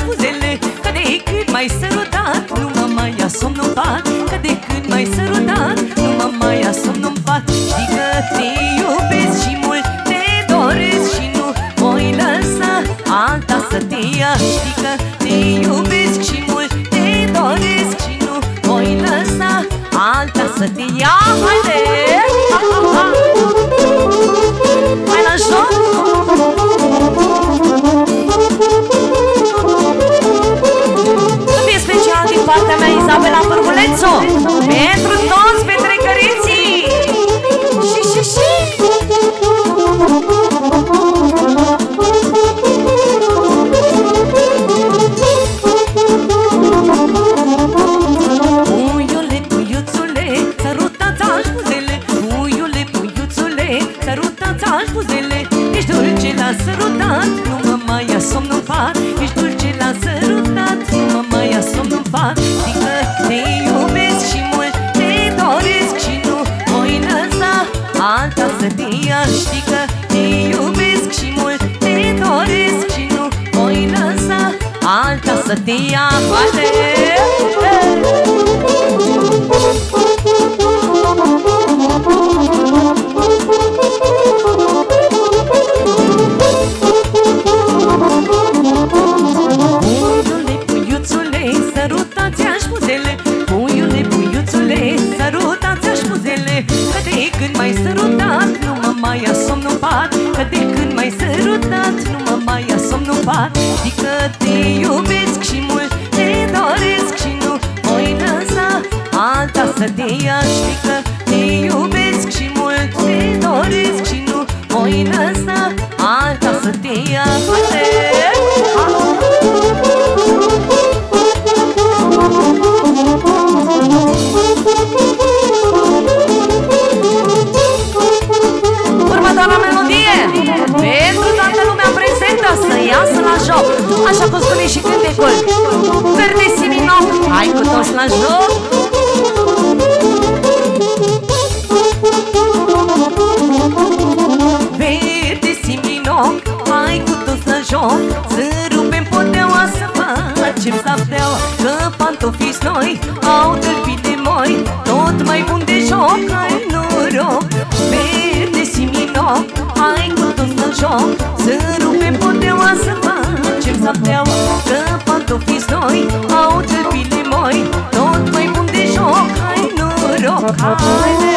spuzele, că de când m-ai sărutat nu mă mai ia somn în pat. Că de când m-ai sărutat nu mă mai ia somn în pat. Știi că te iubesc și mult te doresc și nu voi lăsa alta să te ia. Știi că te iubesc și mult te doresc și nu voi lăsa alta să te ia. Haide! Hai la joc! Să fie special din partea mea, Izabela Pârgulețu, pentru toți petrecăriții! Și! Puiule, puiuțule, sărutați-aș buzele. Puiule, puiuțule, sărutați-aș buzele. Ești dulce la sărutat, nu mă mai ia somn în pat. Ești dulce la sărutat, nu mă mai ia somn în pat. Știi că te iubesc și mult te doresc și nu voi lăsa alta să te ia. Știi că te iubesc și mult te doresc și nu voi lăsa alta să te ia. Haide! Puiule, puiuțule, sărutați-aș buzele. Puiule, puiuțule, sărutați-aș buzele. Că de când m-ai sărutat nu mă mai ia somn în pat. Că de când m-ai sărutat nu mă mai ia somn în pat. Știi că te iubesc și mult te doresc și nu voi lăsa alta să te ia. Știi că te iubesc și mult te doresc și nu voi lăsa alta să te ia. Următoarea melodie pentru toată lumea prezentă să iasă la joc. Așa cum spune și cântecul Verde Siminoc, hai cu toți la joc. Verde Siminoc, hai cu toți la joc. Să rupem poteaua, să facem sapteaua. Că pantofii noi au tâlpit de moi, tot mai bun de joc, hai noroc. Verde Siminoc, hai cu toți la joc. Să rupem poteaua, să facem sapteaua. Că pantofii noi au tâlpit de moi, tot mai bun de joc, hai noroc. Haide!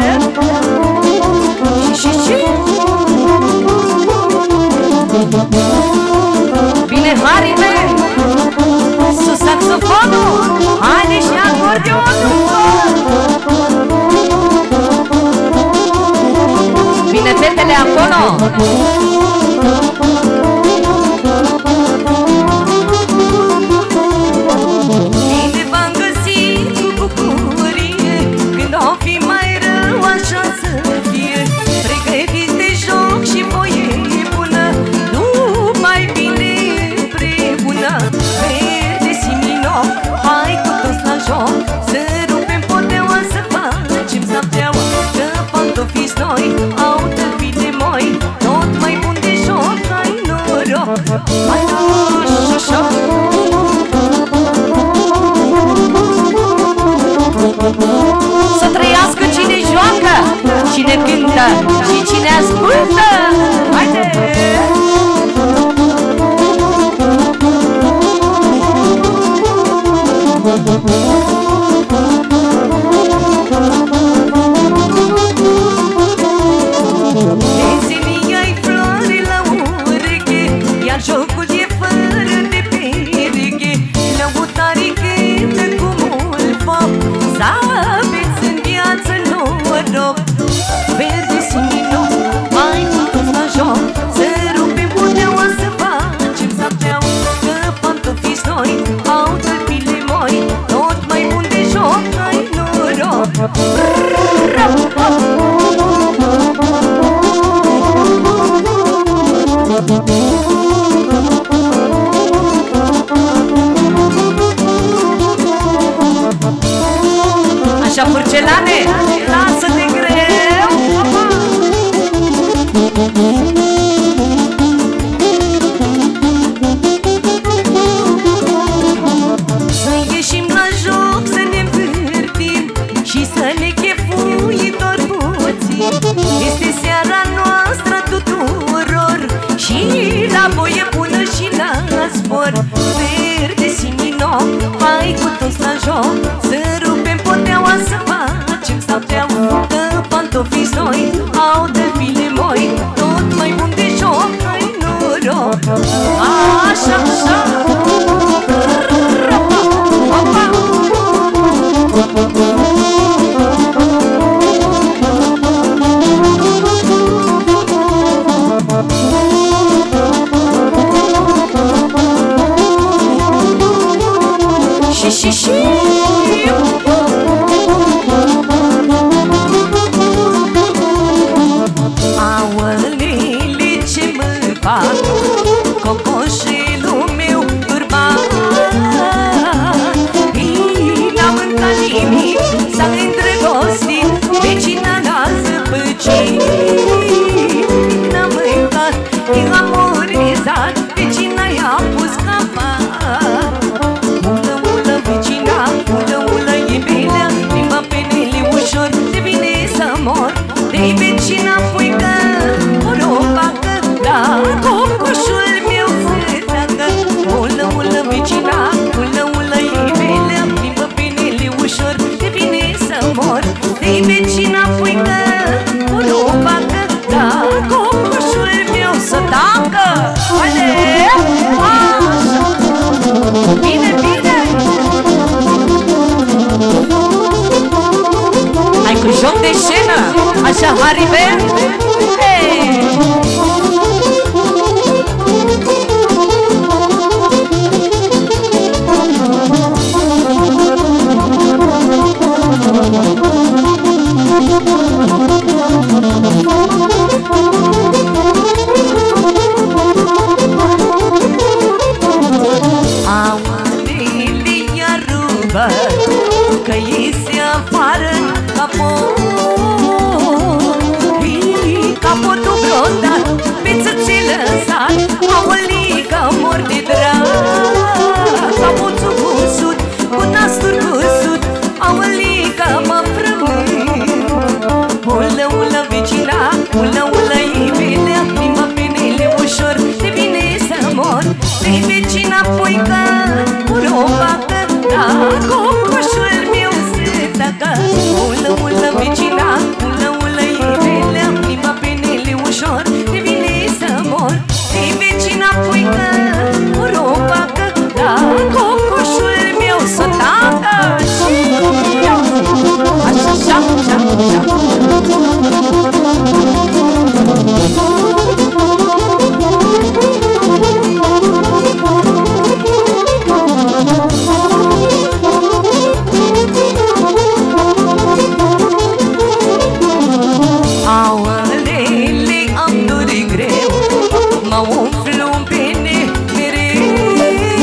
Și bine, Harime, sus saxofonul, haide și acordeonul. Bine, fetele acolo. Bine v-am găsit cu bucurie, când o fi mai rău așa să fie. Pregătiți de joc și voie bună, nu mai bine împreună. Verde Siminoc, hai cu toți la joc. Să rupem poteaua, să facem sapteaua. Că pantofii noi au tâlpit de moi, tot mai bun de Hai cu toți la joc, să rupem poteaua, să facem sapteaua, că pantofii noi au de file moi, tot mai bun de joc, hai noroc. Așa, așa. Și aolele ce mă fac cocoșelul meu turbat, n-am mâncat nimic, s-a îndrăgostit vecina la zăpăcit. N-am mâncat, eu am amorizat, vecina i-a pus capac. Mulă, mulă vecina, mulă, mulă iubelea, limba penele ușor, de vine să mor. De-i vecina puică, o robacă, da, cocoșul meu se tacă. Mulă, mulă vecina, mulă, mulă iubelea, limba penele ușor, de vine să mor. De-i vecina puică, o robacă, da, cocoșul meu se tacă. Haide! Așa! Bine, bine! Hai cu joc de scenă, așa, Haribe? Hey! Aolele i-a rubat, că iese afară capot. Capotul brodat, pe țățe lăsat, aolica mor de drag. Capotul cusut, cu nasuri cusut, aolica mă frământ. Ulă, ulă vecina, ulă, ulă iubelea, limba penele ușor, de vine să mor. De-i vecina puică, o robacă, da, cocoșul meu se tacă. Ulă, ulă vecina, ulă, ulă iubelea, limba penele ușor, de vine să mor. De-i vecina puică, o robacă, da, cocoșul meu se tacă. Și eu, așa, așa, așa, așa. Aolele, am dori greu, mă umflu în pene mereu.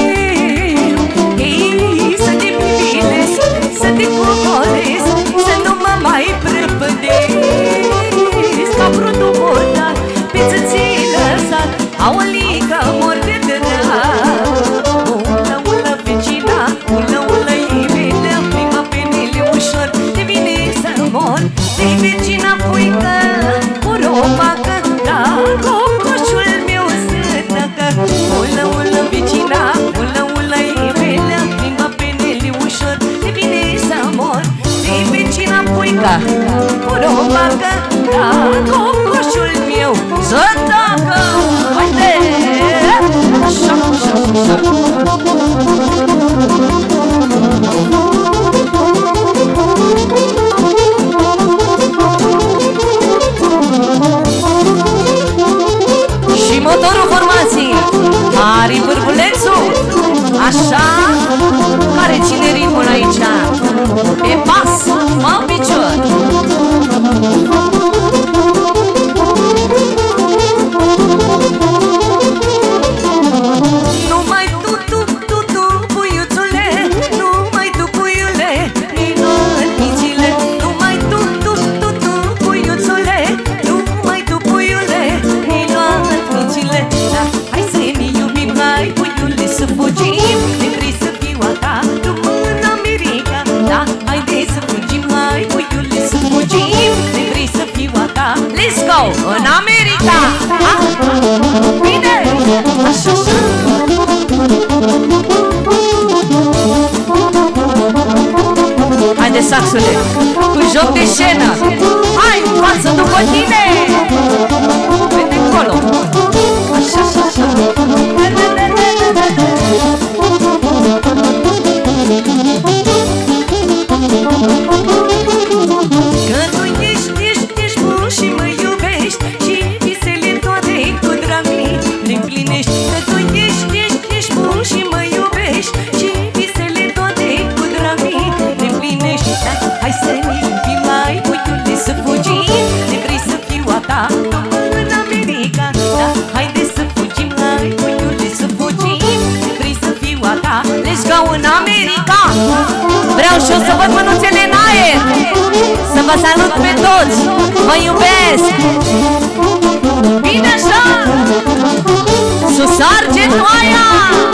Ei, să te privilesc, să te cocoresc, să nu mă mai prăpădesc. Ca brudul bordat, pe țăței lăsat, aolica mor de drag. Ulă, ulă vecina, ulă, ulă iubelea, limba penele ușor, de vine să mor. De-i vecina puică, o robacă, da, cocoșul meu se tacă. Ulă, ulă vecina, ulă, ulă iubelea, limba penele ușor, de vine să mor. De-i vecina puică, o robacă, da, cocoșul meu se tacă. Haide! Așa, așa, așa. Și motorul formației Ari Bârbulețu, așa, care ține ritmul aici, pe pas, mă în picior. Numai tu, puiuțule, numai tu, puiule, minuni mințile. Numai tu, puiuțule, numai tu, puiule, minuni mințile. Da, hai să ne iubim, hai, puiule, să fugim, ne vrei să fiu a ta, tu în America. Da, haide să fugim, hai, puiule, să fugim, ne vrei să fiu a ta. Let's go! În America! Bine! Așa, așa! băiațule, cu joc de scenă. Hai, față după tine! Vede acolo. Așa, așa, așa. Că tu ești bun și mă iubești și visele toate cu drag le împlinești. Că tu ești bun și mă iubești și visele toate cu drag le împlinești. Hai să ne iubim, mai puiule, să fugim. Ne vrei să fiu a ta în America. Da, haide să fugim, mai puiule, să fugim. Ne vrei să fiu a ta, let's go în America. Vreau și eu să văd mânuțele în aer, să vă salut pe toți, vă iubesc. Bine așa, sus Argentoaia!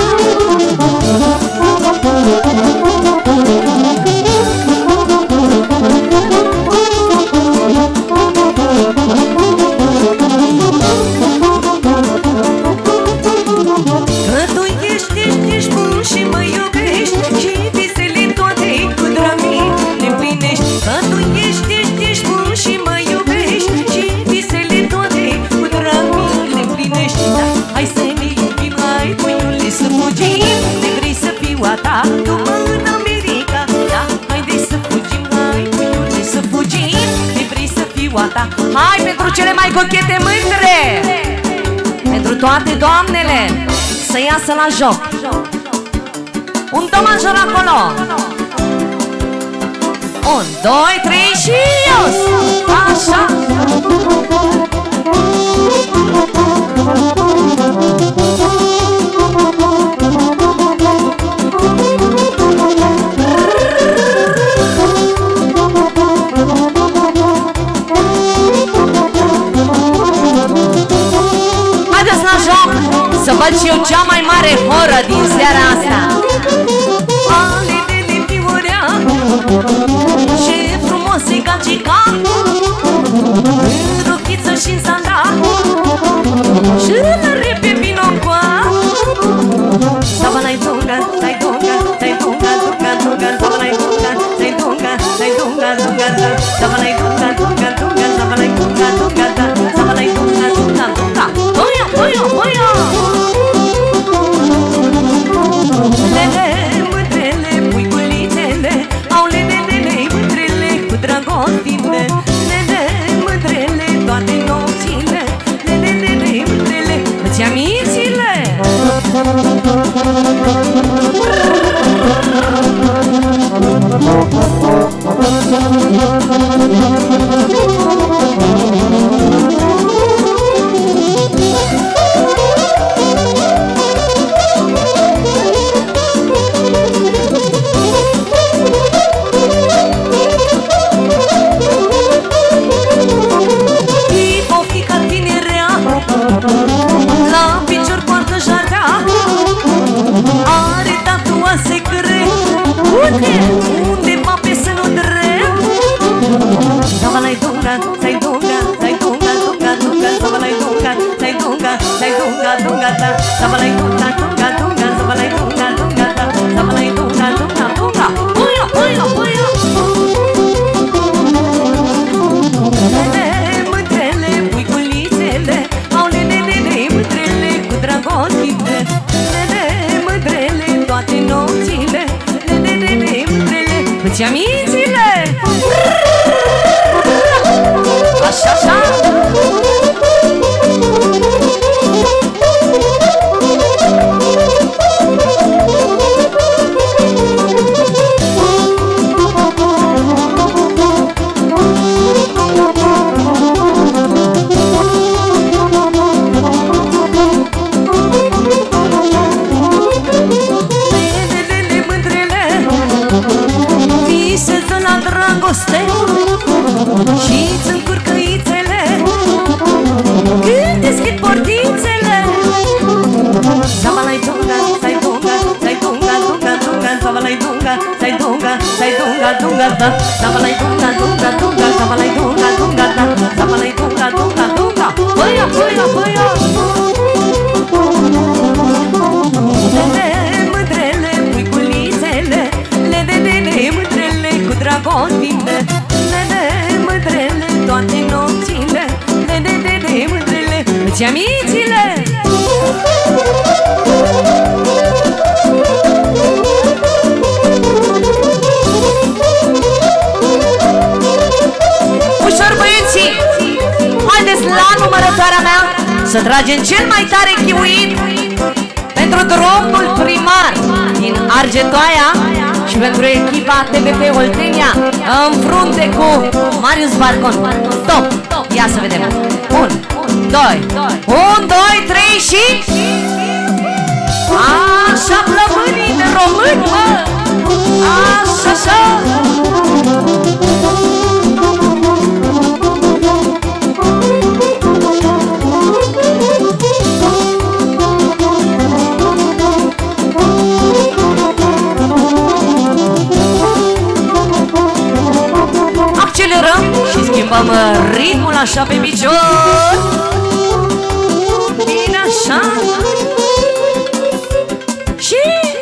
Că tu ești bun și mă iubești și visele toate cu drag le împlinești. Că tu ești bun și mă iubești și visele toate cu drag le împlinești. Da, hai să ne iubim, hai puiule, să fugim. Ne vrei să fiu a ta, tu în America. Da, haide să fugim, hai puiule, să fugim. Ne vrei să fiu a ta. Hai pentru cele mai cochete mândre, pentru toate doamnele, să iasă la joc. Un do major acolo. 1, 2, 3 și ios. Așa. Haideți la joc, să văd și eu cea mai mare horă din seara asta. Ale de figurea, ce frumos e gagica, în rochiță și-n sandal, și rălăre pe binocua. Sabalai dunga, stai dunga, stai dunga, dunga, dunga, sabalai dunga, stai dunga, stai dunga, dunga, sabalai dunga, dunga, dunga, sabalai dunga, dunga, sabalai dunga, dunga, dunga. Boia, boia, boia. Lele, mândrele, puiculițele, au lelelele, mândrele, cu dragostile. Lele, mândrele, toate nopțile. Lelelele, mândrele, îți amințile. La picior poartă jardea, are tatuase crem. Undeva pe sânul drept. Sabalai dunga, stai dunga, stai dunga, dunga, dunga, sabalai dunga, stai dunga, stai dunga, dunga, da. Sabalai dunga, dunga, dunga, sabalai dunga, dunga, da. Sabalai dunga, dunga, dunga. Puia, puia, puia. Lele, mândrele, puiculițele, au lelelele, mândrele, cu dragostile. Lele, mândrele, toate nopțile. Lelelele, mândrele, îți amințile. Așa, așa. Lelelele, mândrele, visează la dragoste și-ți încurcă ițele când deschid portițele. Sabalai dunga, stai dunga, stai dunga, dunga, dunga, sabalai dunga, stai dunga, stai dunga, dunga, da. Sabalai dunga, dunga, dunga, sabalai dunga, dunga, da. Sabalai dunga, dunga, dunga. Băia, băia, băia. Lele, mândrele, puiculițele, lelelele, mândrele, cu dragoste. Să tragem cel mai tare chiuit pentru domnul primar din Argetoaia și pentru echipa TVP Oltenia în frunte cu Marius Barcon. Top! Ia să vedem. 1, 2, 1, 2, 3 și... Așa plămânii de români, mă! Așa, așa! Accelerăm și schimbăm ritmul așa pe picior. Bine așa. Și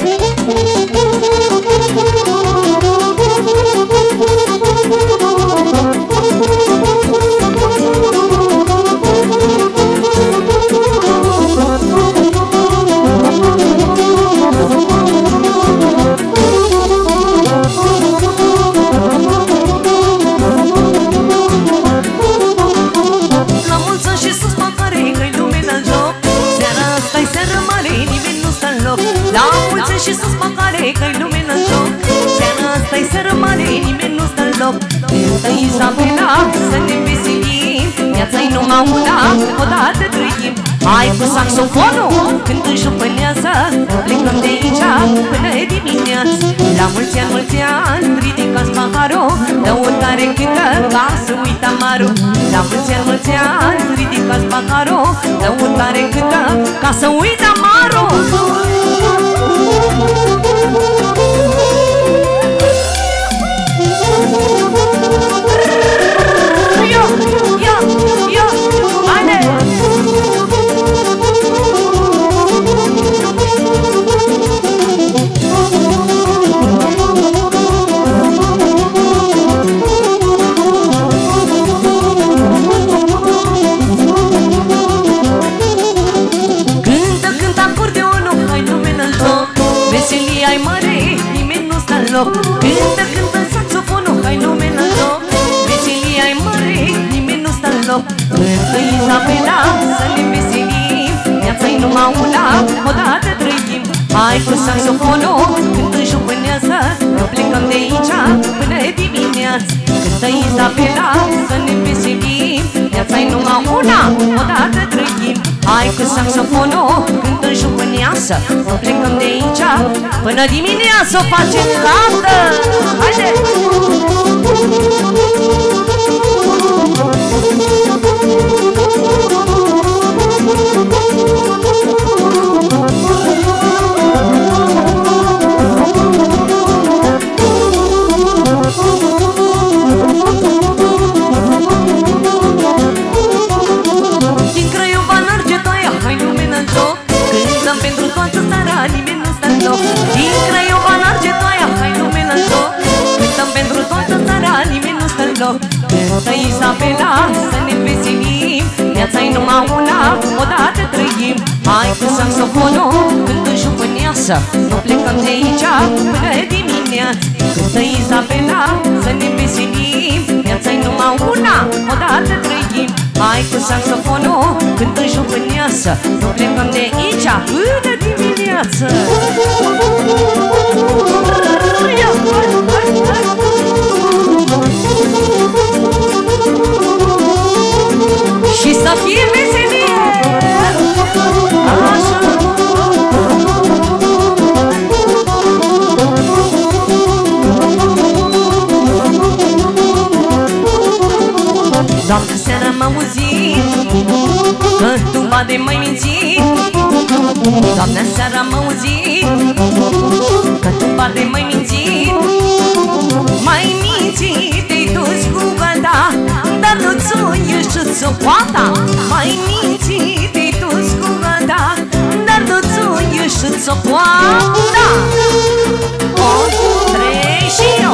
la mulți și sus măcare că-i lumină în joc. Seara asta-i seară mare, nimeni nu stă în loc. Cântă Izabela să ne veselim, viața-i numai una, odată trăim. Hai cu saxofonul, când înjupânează, plecăm de aici până dimineață. La mulți ani, ridicați paharul, lăutare cântă ca să uită amarul. La mulți ani, ridicați paharul, lăutare cântă ca să uită amarul. Cântă, cântă saxofonul, hai numele în loc. Veselia-i mare, nimeni nu stă în loc. Cântă Izabela să ne veselim, viața-i numai una, odată trăim. Hai cu saxofonul, când înjupânează, plecăm de aici până dimineață. Cântă Izabela să ne veselim, viața-i numai una, odată trăim. Hai cu saxofonul, când înjupânează, plecăm de aici până dimineață, o facem toată! Haide! Din Craiova în Argetoaia, hai lumină în joc. Cântăm pentru toată țara, nimeni nu stă în loc. Din Craiova în Argetoaia, hai lumină în joc. Cântăm pentru toată țara, nimeni nu stă în loc. Cântă Izabela să ne veselim, viața-i numai una, odată trăim. Hai cu saxofonul, când înjupâneasă, nu plecăm de aici până dimineață. Cântă Izabela să ne veselim, viața-i numai una, odată trăim. Hai cu saxofonul, când înjupâneasă, nu plecăm de aici până dimineață. Și să fie veselie! Așa! Doamne, seara m-am auzit că tumba de mai mințit. Doamne, seara m-am auzit că tumba de mai mințit. Mai mințit te-ai dus cu gata, dar nu ți-o ieșit socoata. Mai mințit te-ai dus cu gata, dar nu ți-o ieșit socoata. 1, 3 și 8.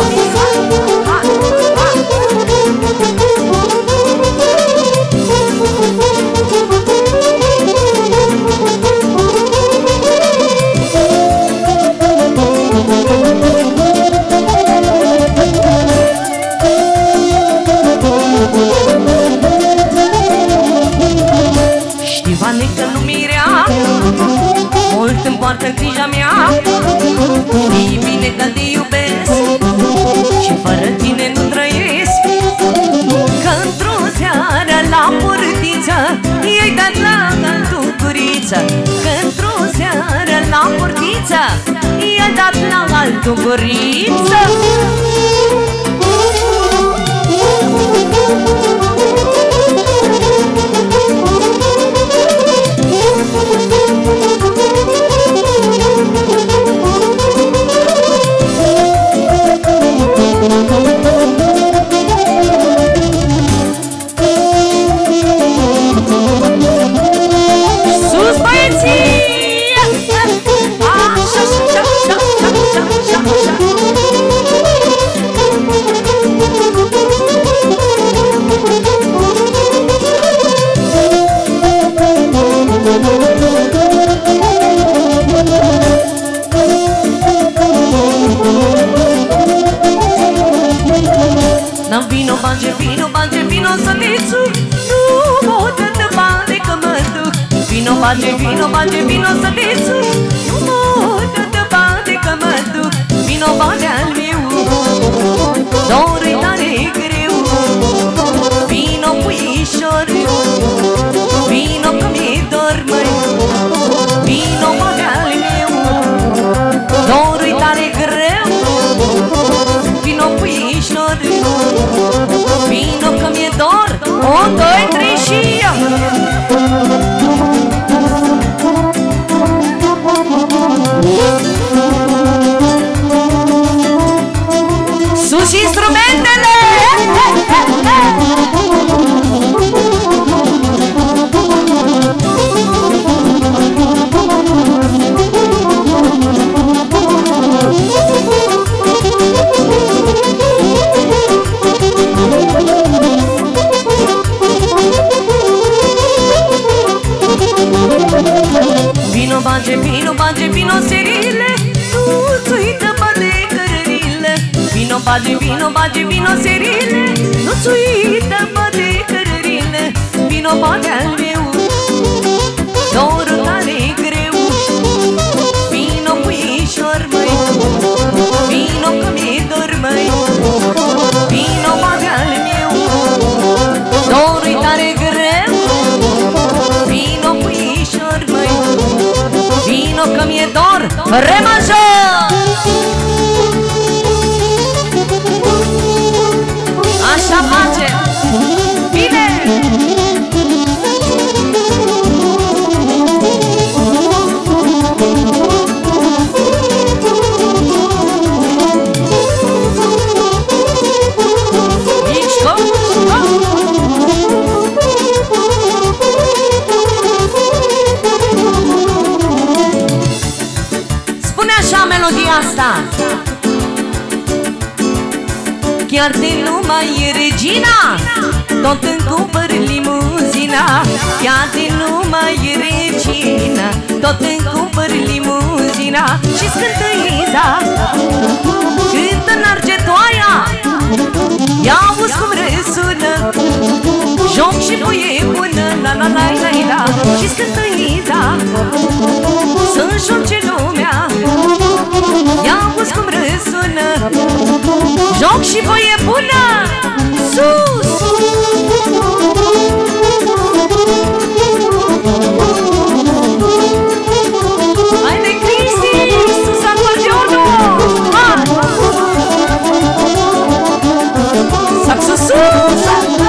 E bine că te iubesc și fără tine nu trăiesc. Că într-o seară la portiță i-ai dat la altul guriță. Că într-o seară la portiță i-ai dat la altul guriță. Bage vino să te țuc, nu mă dă bate că mă duc. Vino bage al meu, dor-i tare greu. Vino puișor, vino că mi-e dor, măi. Vino bage al meu, dor-i tare greu. Vino puișor, vino că mi-e dor. 1, 2, 3 și ia! Sus instrumentele! Vino bage, vino bage, vino serile, nu-ți uită bate cărările. Vino bage, vino bage, vino serile, nu-ți uită bate cărările. Vino bage al meu, dorul tare greu. Vino puișor, măi, vino că mi-e dor, măi. Vino bage al meu, dorul tare greu. Vino puișor, măi, vino că mi-e dor. Re major! Așa face! Bine! Spune așa melodia asta. Chiar de nu mai e regina, tot îmi cumpăr limuzina. Chiar de nu mai e regina, tot îmi cumpăr limuzina. Și-ți cântă Iza, cântă în Argetoaia, ia auzi cum răsună, joc și voie bună, la la la la la. Și-ți cântă Iza, să-mi joce lumea, ia auzi cum răsună, joc și voie bună, sus! Haide, Cristi, sus acordeonul! Saxul sus!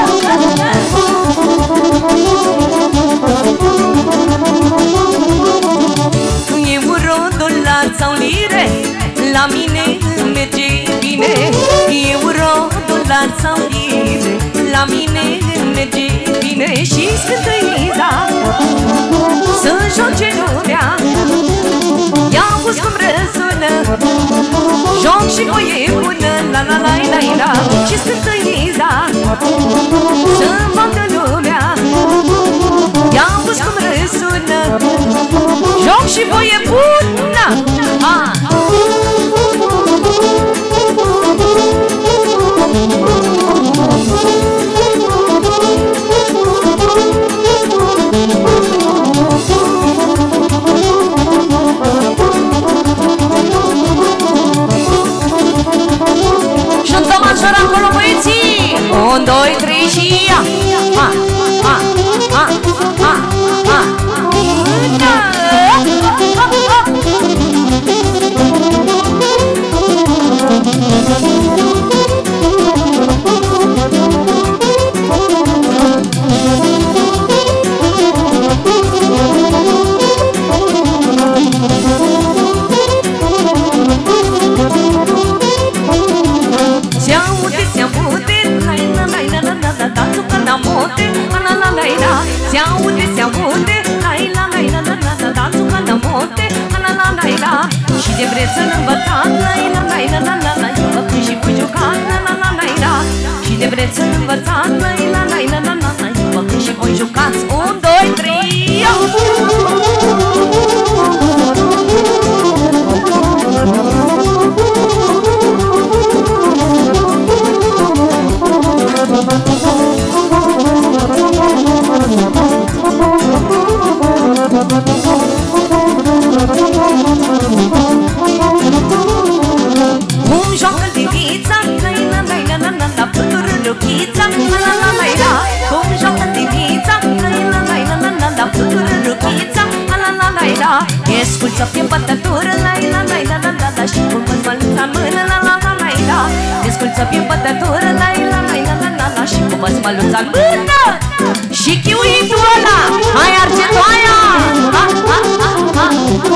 Euro, dolar sau lire, la mine merge bine. Euro, dolar sau lire, la mine merge bine. Și-ți cântă Iza, să-mi joce lumea, ia auzi cum răsună, joc și voie bună, la la la la la. Și-ți cântă Iza, să-mi vadă lumea, ia auzi cum răsună, joc și voie bună. Ha! 2, 3 și ia! Ha, ha, ha, ha, ha, se aude, lai la lai la la la la, dansul ca la monte, la la lai la. Și de brețel învățat, lai la lai la la la la, eu când și cu jucat, la la la lai la. Și de brețel învățat, lai la lai la la la la, eu când și voi jucați. 1, 2, 3, ia! Cum joacă divița, lai la lai la la la la, pătură rochița, la la la lai la. Cum joacă divița, lai la lai la la la la, pătură rochița, la la la lai la. E sculță pe bătătură, lai la lai la la la la, și cu băzmăluța în mână, la la la lai la. E sculță pe bătătură, lai la lai la la la la, și cu băzmăluța în mână. Și chiuitul ăla, hai argetoaia! Ha, ha, ha, ha.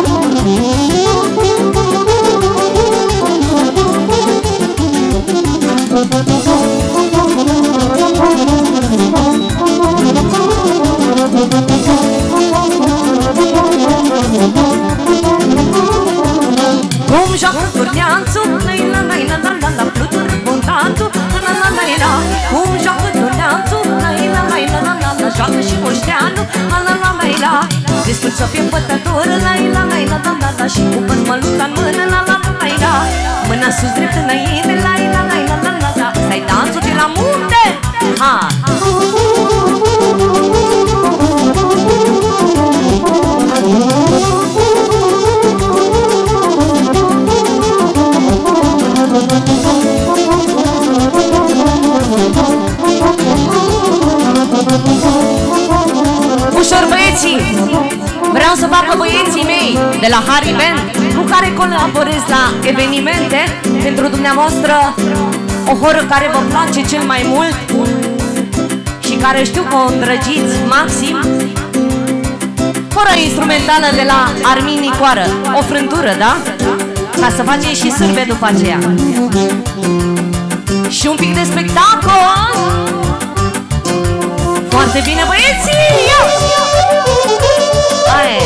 Cum joacă turneanțul, lai la lai la la la la, flutură bontanțul, la la la la. Cum joacă turneanțul, lai la lai la la la la, joacă și moșteanul, la la la la. Disculță pe bătătură, lai la lai la la la la, și cu băzmăluța în mână, la la la la. Mâna sus drept înainte, lai la lai la la la la. Ăsta-i dansul de la munte! Ha! Ușor băieții, vreau să facă băieții mei de la Harry Band, cu care colaborez la evenimente, pentru dumneavoastră o horă care vă place cel mai mult și care știu că o îndrăgiți maxim. Horă instrumentală de la Armin Nicoară, o frântură, da? Ca să facem și sârbe după aceea. Și un pic de spectacol. Foarte bine, băieții! Ia! Hai!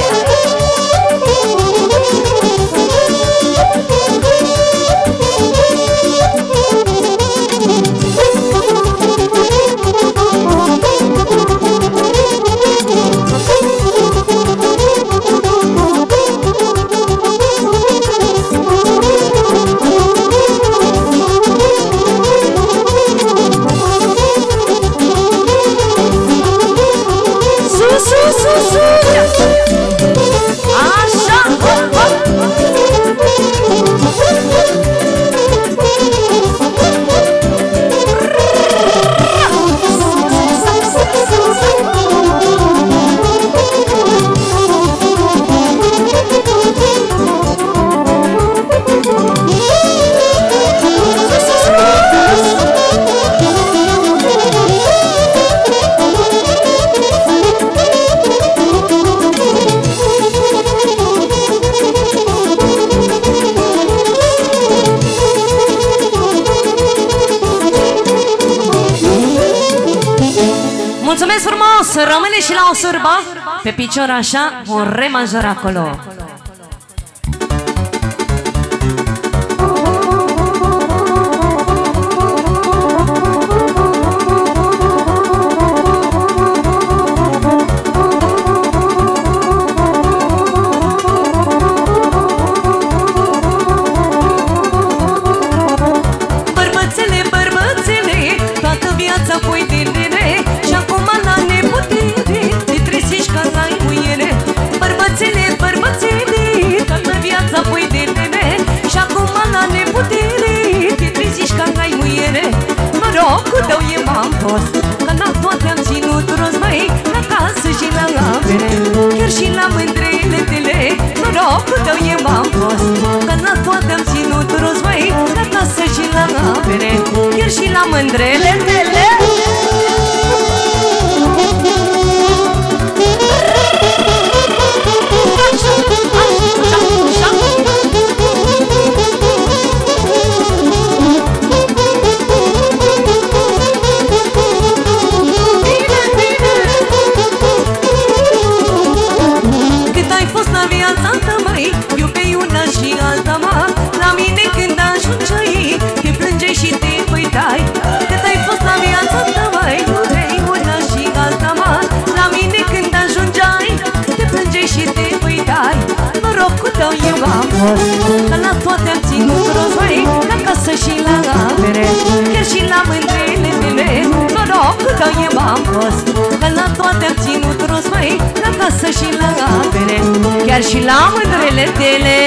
Mulțumesc frumos! Rămâne și la o sârbă pe picior așa, un re major acolo. Bărbățele, bărbățele, toată viața pui din nene, și acum la neputere te trezești ca la muiere. Bărbățele, bărbățele, norocul tău e m-am fost, că la toate am ținut rost, măi, la casă și la avere, chiar și la mândrele tale. Norocul tău e m-am fost, că la toate am ținut rost, măi, la casă și la avere, chiar și la mândrele tale. Că la toate am ținut rost, măi, la casă și la avere, chiar și la mândrele tale. Norocul tău e m-am fost, că la toate am ținut rost, măi, la casă și la avere, chiar și la mândrele tale.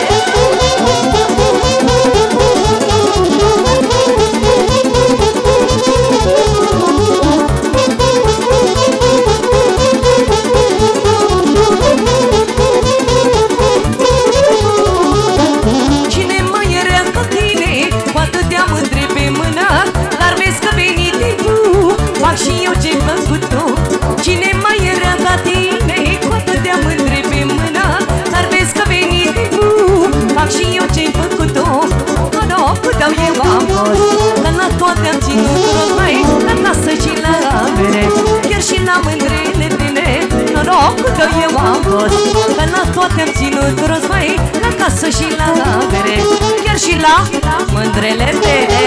Și eu ce-ai făcut-o? Cine mai era ca tine, cu atâtea mândre pe mână? Dar vezi că veni de tu, fac și eu ce-ai făcut-o. Norocul tău eu am fost, că la toate am ținut rost, măi, la casă și la avere, chiar și la mândrele tale. Norocul tău eu am fost, că la toate am ținut rost, măi, la casă și la avere, chiar și la mândrele tale.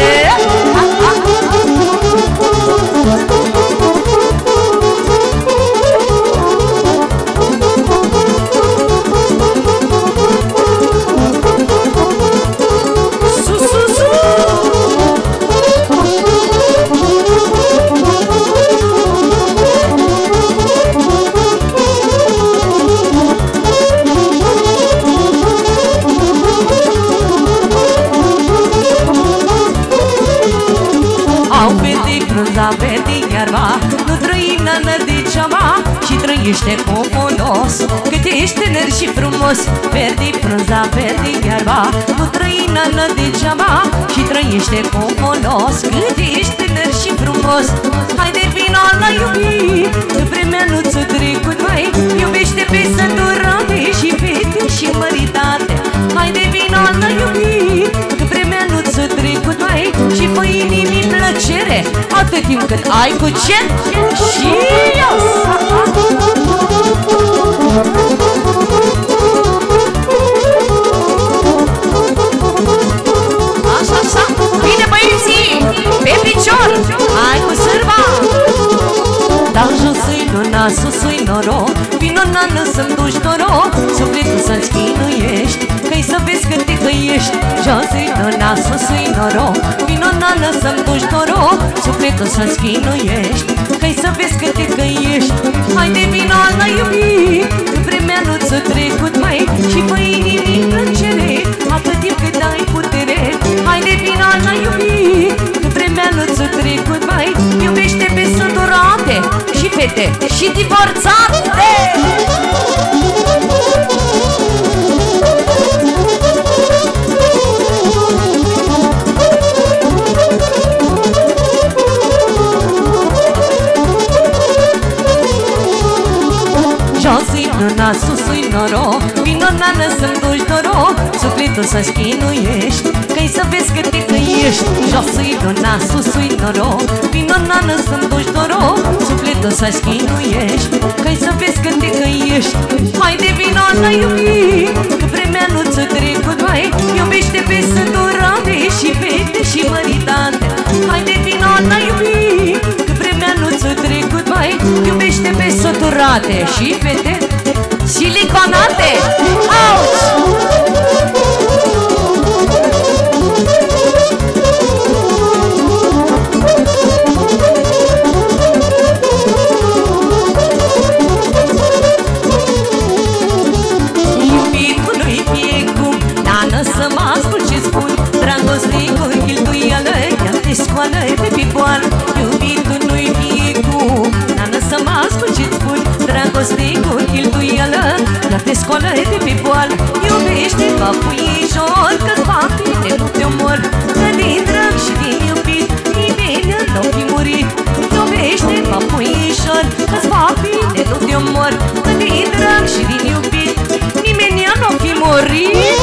Verde iarba, nu trăim nană degeaba și trăiește comodos. Cât ești tânăr și frumos, verde frunza, verde iarba, nu trăim nană degeaba și trăiește comodos. Cât ești tânăr și frumos, haide vino la iubit, vremea nu ți-o trecut, mai iubește pe săturate și fete și măritate. Haide vino la iubit, vremea nu ți-o trecut, mai și fă inimii plăcere, atât timp cât ai cu ce și eu. Așa, așa, bine băieții, pe picior, hai cu sârba. Dau jos-i luna, sus-i noroc, vino nană să-mi duci noroc, sufletul să-ți chinuiești, că-i să vezi că te căiești. Jos-i luna, sus-i noroc, vino nană să-mi duci noroc, sufletul să-ți chinuiești, că-i să vezi că te căiești. Haide vino la iubit, vremea nu ți-o trecut, mai și fă inimii plăcere, atât timp cât ai putere. Haide vino la iubit, vremea nu ți-o trecut, mai iubește pe săturate și fete și divorțate. Jos-i luna, sus-i noroc, vino nană să-mi duci noroc, sufletul să-ți chinuiești, că-i să vezi că te căiești. Jos-i luna, sus-i noroc, vino nană să-mi duci noroc, sufletul să-ți chinuiești, că-i să vezi că te căiești. Haide vino la iubit, că vremea nu ți-o trecut, mai iubește pe săturate și fete și măritate. Haide vino la iubit, că vremea nu ți-o trecut, mai iubește pe săturate și fete siliconate. Auzi! Iubitului fie cum, nană să mă ascult ce spun, dragoste cu cheltuială, ea te scoală pe pipon. dragoste cu cheltuială, dar te scoală de pe boală. Iubește papuișor, că-ți va bine, nu te omor, că din drag și din iubit nimeni n-o fi murit. Iubește papuișor, că-ți va bine, nu te omor, că din drag și din iubit nimeni n-o fi murit.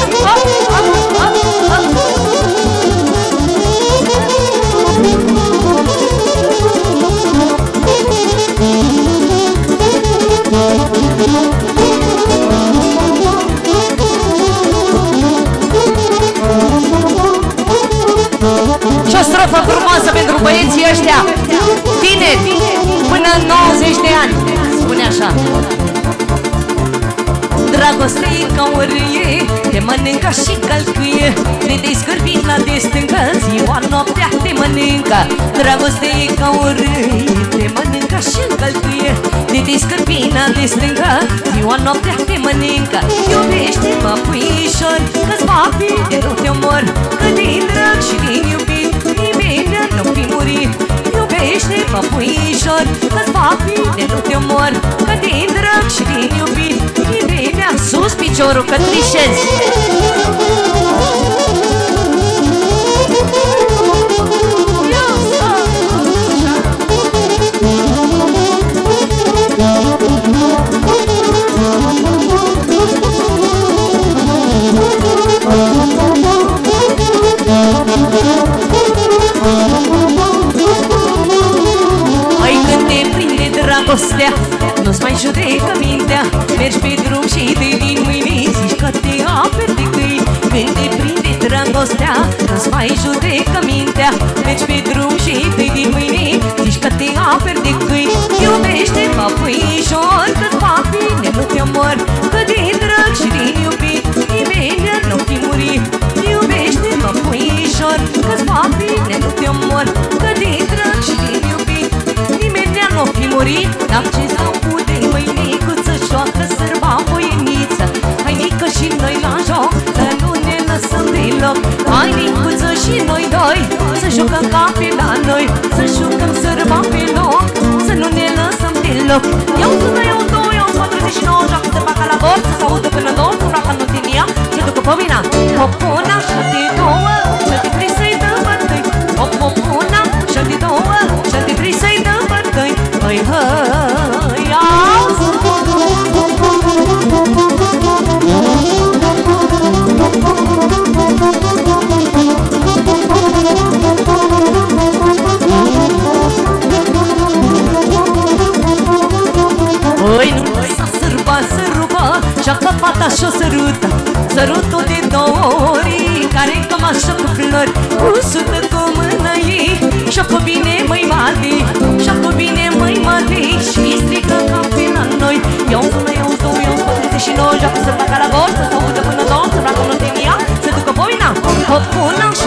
Și o strofă frumoasă pentru băieții ăștia tineri, până în 90 de ani. Spune așa: Dragoste-i ca o râie, te mănâncă și călcâie, de te-ai scârbit la de stâncă, ziua noaptea te mănâncă. Dragoste-i ca o râie, te mănâncă și călcâie, de te-ai scârbit la de stâncă, ziua noaptea te mănâncă. Iubește-mă, puișor, că-ți va bine, nu te omor, că din drag și din iubit nimeni n-o fi murit. Iubește-mă, puișor, că-ți va bine, nu te omor, că din drag și din iubit nimeni. sus piciorul, că trișezi. Ai când te prinde dragostea, nu-ți mai judecă mintea, mergi pe drum și te din mâini zici că te aperi de câini. Când te prinde dragostea, nu-ți mai judecă mintea, mergi pe drum și te din mâini zici că te aperi de câini. Iubește-mă, puișor, că-ți va bine, nu te omor, că din drag și din iubit nimeni n-o fi murit. Iubește-mă, puișor, că-ți va bine, nu te omor, că din drag și din iubit nimeni n-o fi murit. Dar ce s-au pude, măinicuță, joacă sărba voieniță, hainică și noi la joc, să nu ne lăsăm deloc. Hainicuță și noi doi, să jucăm ca pe la noi, să jucăm sărba pe loc, să nu ne lăsăm deloc. Iau sună, iau două, iau 49, joacă sărba ca la bord, să se audă până două, să vracă nu tinia, se ducă pomina. Popona și-a-te două, și-a-te trei să-i dă bătăi. Popona și-a-te două, și-a-te trei să-i dă bătăi. Hăi, hăi, auzi! Păi nu lăsa sărba să rupă, joacă fata și-o sărută, sărutul de două ori, care-i cam așa cu flori, usută cu mâna ei, și-o cu bine măi mate, și-o cu bine măi mate, și strică ca pe la noi. Iau sună, iau două, iau 49, joacă sărba ca la bord, să se audă până două, să vracă nu te ia, să ducă poina. Popona